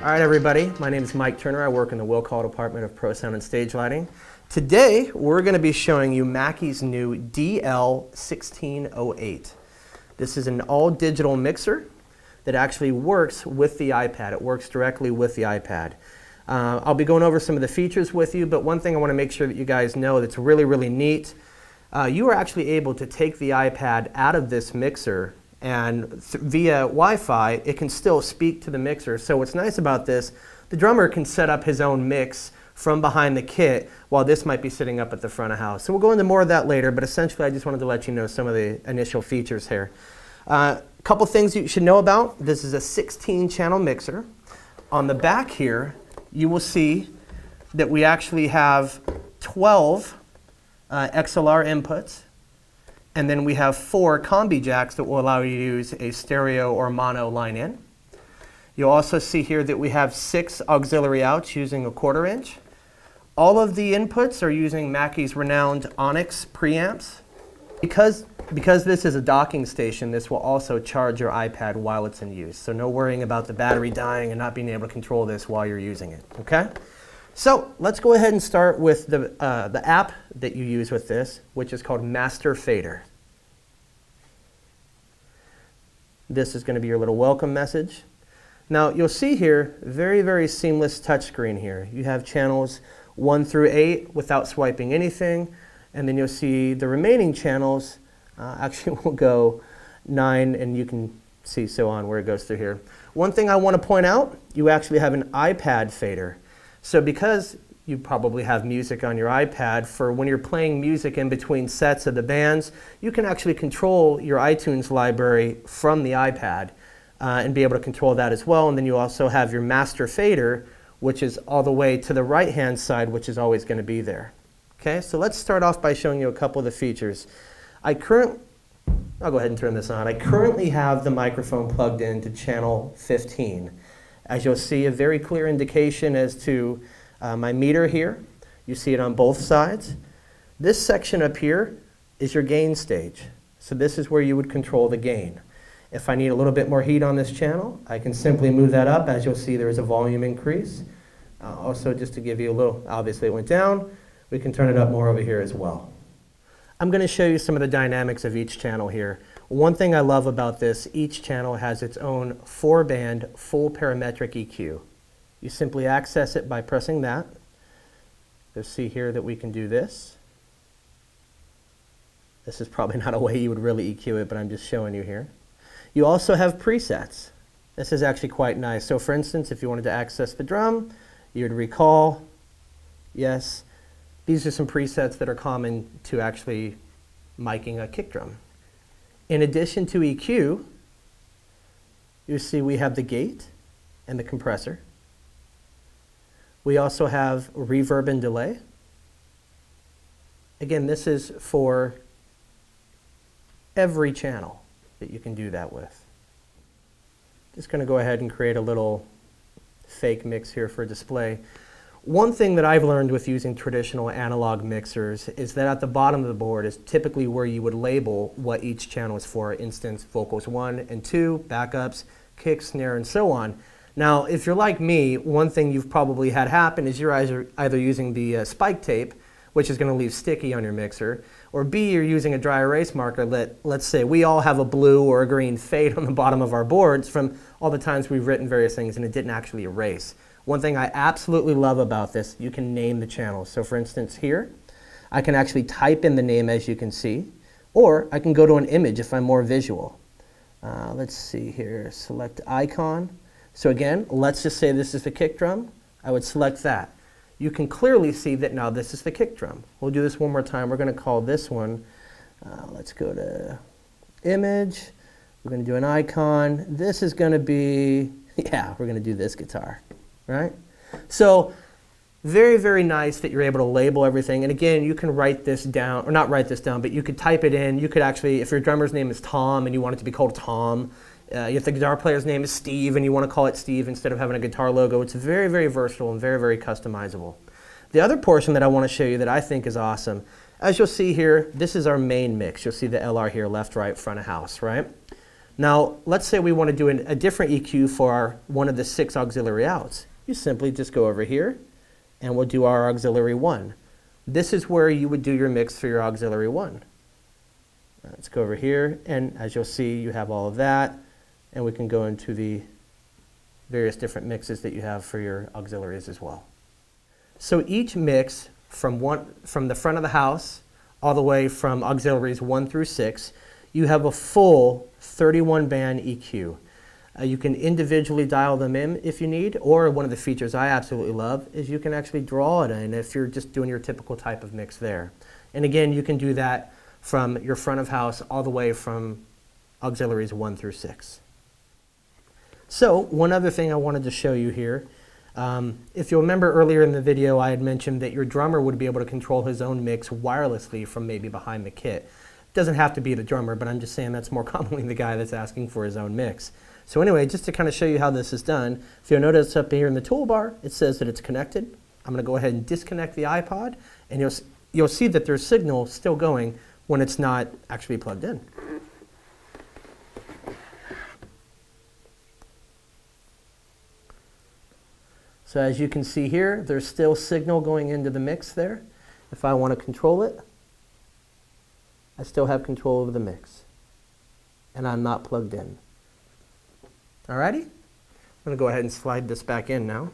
All right, everybody. My name is Mike Turner. I work in the Will Call Department of Pro Sound and Stage Lighting. Today, we're going to be showing you Mackie's new DL1608. This is an all-digital mixer that actually works with the iPad. It works directly with the iPad. I'll be going over some of the features with you, but one thing I want to make sure that you guys know that's really, really neat, you are actually able to take the iPad out of this mixer, and via Wi-Fi, it can still speak to the mixer. So what's nice about this, the drummer can set up his own mix from behind the kit, while this might be sitting up at the front of house. So we'll go into more of that later, but essentially I just wanted to let you know some of the initial features here. A couple things you should know about. This is a 16-channel mixer. On the back here, you will see that we actually have 12 XLR inputs, and then we have 4 combi jacks that will allow you to use a stereo or mono line in. You'll also see here that we have 6 auxiliary outs using a 1/4 inch. All of the inputs are using Mackie's renowned Onyx preamps. Because this is a docking station, this will also charge your iPad while it's in use. So no worrying about the battery dying and not being able to control this while you're using it, okay? So let's go ahead and start with the app that you use with this, which is called Master Fader. This is going to be your little welcome message. Now you'll see here, very, very seamless touchscreen here. You have channels 1 through 8 without swiping anything, and then you'll see the remaining channels actually will go 9, and you can see so on where it goes through here. One thing I want to point out, you actually have an iPad fader. So because you probably have music on your iPad, for when you're playing music in between sets of the bands, you can actually control your iTunes library from the iPad and be able to control that as well. And then you also have your master fader, which is all the way to the right-hand side, which is always going to be there. Okay, so let's start off by showing you a couple of the features. I'll go ahead and turn this on. I currently have the microphone plugged into channel 15. As you'll see, a very clear indication as to my meter here. You see it on both sides. This section up here is your gain stage. So this is where you would control the gain. If I need a little bit more heat on this channel, I can simply move that up. As you'll see, there is a volume increase. Also, just to give you a little, obviously it went down. We can turn it up more over here as well. I'm going to show you some of the dynamics of each channel here. One thing I love about this, each channel has its own 4-band full parametric EQ. You simply access it by pressing that. You'll see here that we can do this. This is probably not a way you would really EQ it, but I'm just showing you here. You also have presets. This is actually quite nice. So for instance, if you wanted to access the drum, you would recall, yes, these are some presets that are common to actually miking a kick drum. In addition to EQ, you see we have the gate and the compressor. We also have reverb and delay. Again, this is for every channel that you can do that with. Just going to go ahead and create a little fake mix here for display. One thing that I've learned with using traditional analog mixers is that at the bottom of the board is typically where you would label what each channel is for. Instance, vocals 1 and 2, backups, kick, snare, and so on. Now, if you're like me, one thing you've probably had happen is you're either using the spike tape, which is going to leave sticky on your mixer, or B, you're using a dry erase marker. Let's say we all have a blue or a green fade on the bottom of our boards from all the times we've written various things and it didn't actually erase. One thing I absolutely love about this, you can name the channels. So for instance here, I can actually type in the name as you can see, or I can go to an image if I'm more visual. Let's see here, select icon. So again, let's just say this is the kick drum. I would select that. You can clearly see that now this is the kick drum. We'll do this one more time. We're going to call this one, let's go to image. We're going to do an icon. This is going to be, yeah, we're going to do this guitar. Right? So very, very nice that you're able to label everything. And again, you can write this down, or not write this down, but you could type it in. You could actually, if your drummer's name is Tom and you want it to be called Tom, if the guitar player's name is Steve and you want to call it Steve instead of having a guitar logo, it's very, very versatile and very, very customizable. The other portion that I want to show you that I think is awesome, as you'll see here, this is our main mix. You'll see the LR here, left, right, front of house, right? Now, let's say we want to do a different EQ for one of the 6 auxiliary outs. You simply just go over here, and we'll do our auxiliary 1. This is where you would do your mix for your auxiliary 1. Let's go over here, and as you'll see, you have all of that, and we can go into the various different mixes that you have for your auxiliaries as well. So each mix from the front of the house all the way from auxiliaries 1 through 6, you have a full 31 band EQ. You can individually dial them in if you need, or one of the features I absolutely love is you can actually draw it in if you're just doing your typical type of mix there. And again, you can do that from your front of house all the way from auxiliaries 1 through 6. So one other thing I wanted to show you here, if you'll remember earlier in the video I had mentioned that your drummer would be able to control his own mix wirelessly from maybe behind the kit. It doesn't have to be the drummer, but I'm just saying that's more commonly the guy that's asking for his own mix. So anyway, just to kind of show you how this is done, if you'll notice up here in the toolbar, it says that it's connected. I'm going to go ahead and disconnect the iPod, and you'll see that there's signal still going when it's not actually plugged in. So as you can see here, there's still signal going into the mix there. If I want to control it, I still have control over the mix, and I'm not plugged in. Alrighty, I'm going to go ahead and slide this back in now.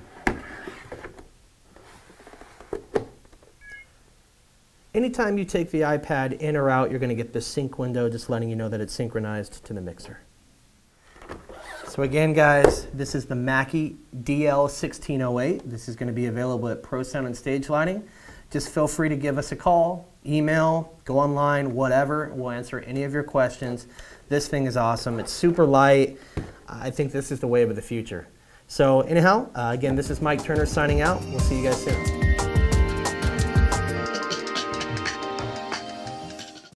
Anytime you take the iPad in or out, you're going to get this sync window just letting you know that it's synchronized to the mixer. So again, guys, this is the Mackie DL1608. This is going to be available at Pro Sound and Stage Lighting. Just feel free to give us a call, email, go online, whatever. We'll answer any of your questions. This thing is awesome. It's super light. I think this is the wave of the future. So anyhow, again, this is Mike Turner signing out. We'll see you guys soon.